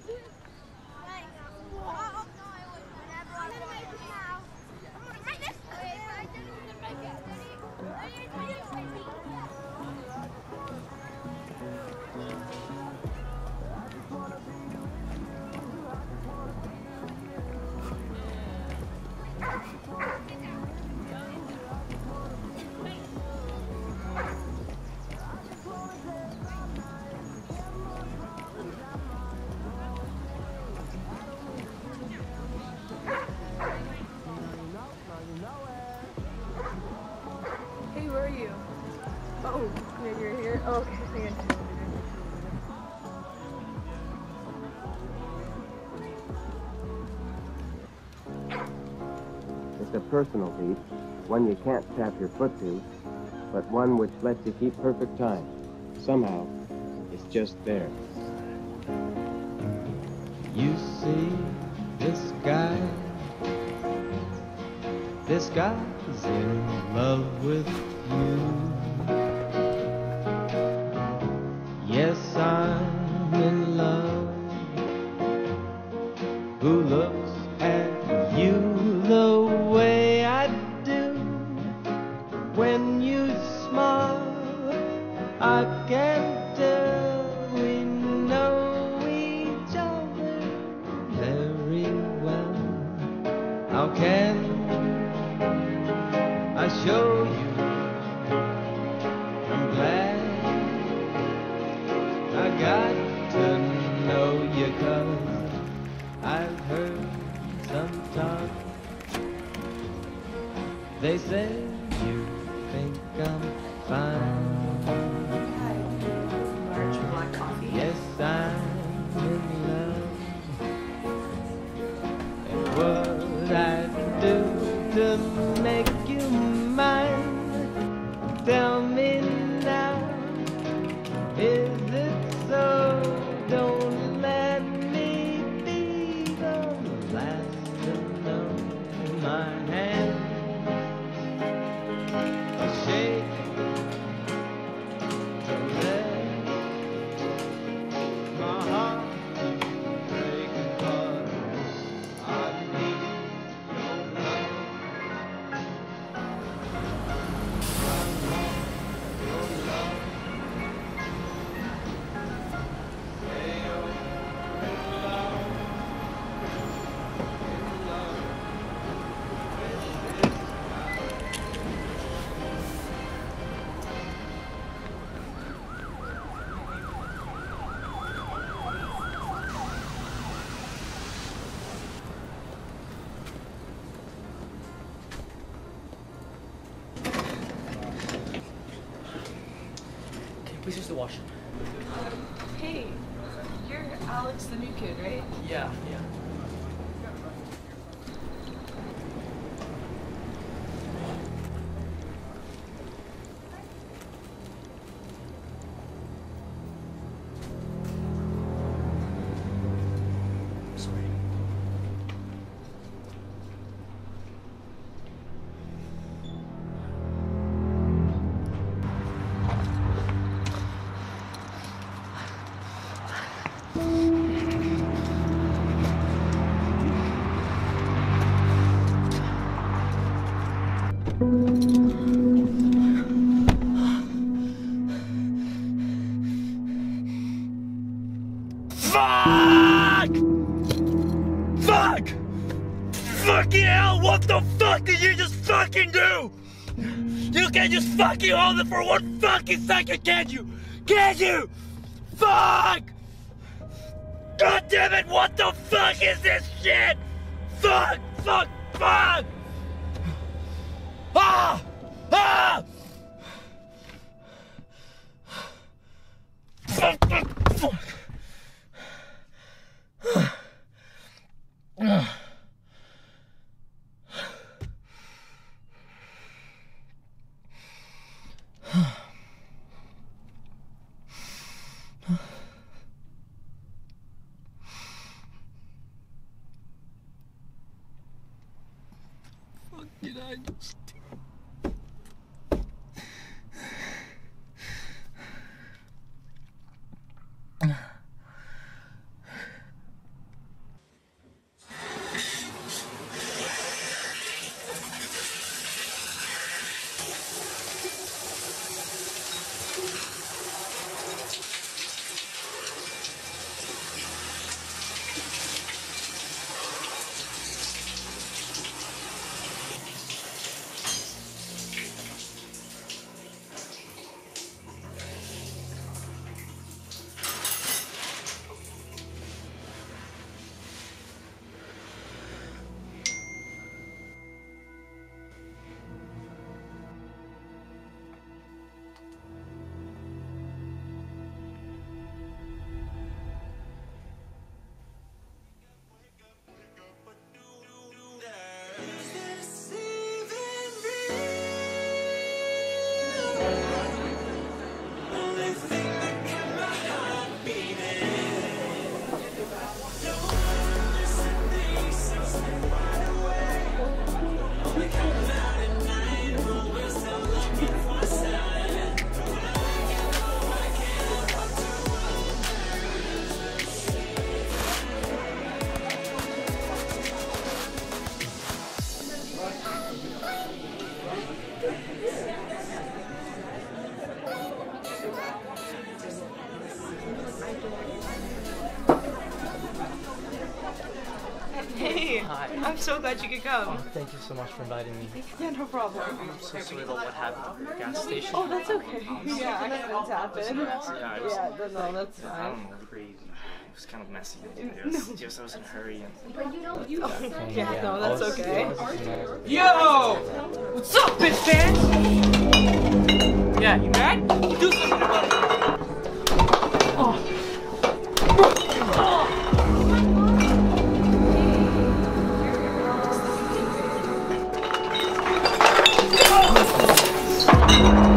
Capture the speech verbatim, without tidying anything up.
Hey, where are you? Oh, maybe you're here. Oh, okay. Hang on. It's a personal beat, one you can't tap your foot to, but one which lets you keep perfect time. Somehow, it's just there. You see, this guy, this guy's in love with you. Yes, I'm in love. Who looks at you the way I do? When you smile, I can tell we know each other very well. How can I show you? I'm glad I got to know you, 'cause I've heard sometimes they say you think I'm fine. Large black coffee. Yes, I'm in love. And what I do to make you mine? Tell me now, is it so? Don't let me be the last to know. My hand a shake to let my heart break, but I need your love. I want your love. Say you're in love, in love with this guy. Can you please use the washroom? Hey, you're Alex, the new kid, right? Yeah, yeah. Sorry. Fuck! Fuck! Fucking hell, what the fuck did you just fucking do? You can't just fucking hold it for one fucking second, can't you? Can't you? Fuck! God damn it, what the fuck is this shit? Fuck! Fuck! Fuck! Ah! Ah! Fuck! Fuck! Fuck! What did I just do? so glad you could come. Oh, thank you so much for inviting me. Yeah, no problem. I'm so sorry about what happened at the gas station. Oh, that's okay. Yeah, accidents happen. Yeah, it was, Yeah, no, no, that's I fine. don't know, crazy. It was kind of messy. It was just I was in a hurry. And, Oh, yeah, no, that's I was- okay. I was just mad. Yo! What's up, bitch fan? Yeah, you mad? Do something about it. Oh. Oh.